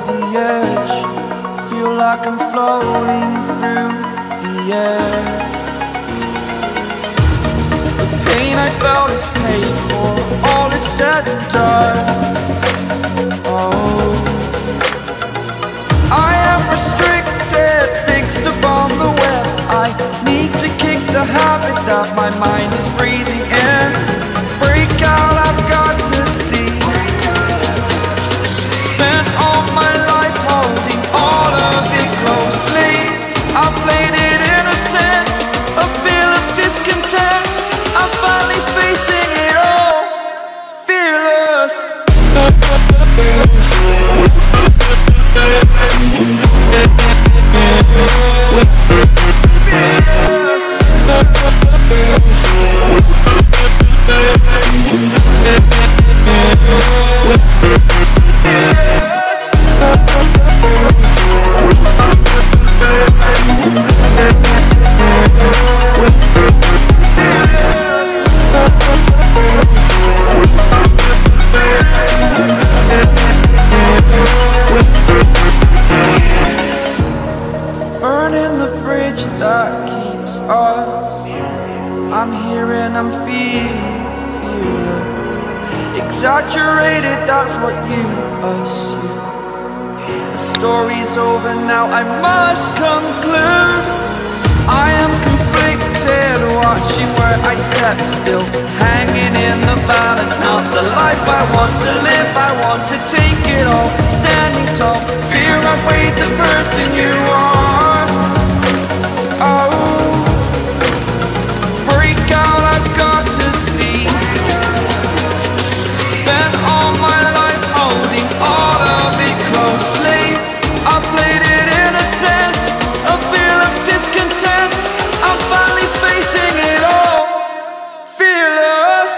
the edge, feel like I'm floating through the air. The pain I felt is paid for, all is said and done. Oh, I am restricted, fixed upon the web. I need to kick the habit that my mind is breathing in. Break out, I've got to see. Spent all my life holding all of it closely. I played it innocent, a feel of discontent. I'm finally facing it all, fearless. Burning the bridge that keeps us. I'm here and I'm feeling exaggerated, that's what you assume. The story's over now, I must conclude. I am conflicted, watching where I step still, hanging in the balance. Not the life I want to live, I want to take it all. Standing tall, fear I weighed the person you are. Oh, break out, I've got to see. Spent all my life holding all of it closely. I played it innocent, a feel of discontent. I'm finally facing it all, fearless.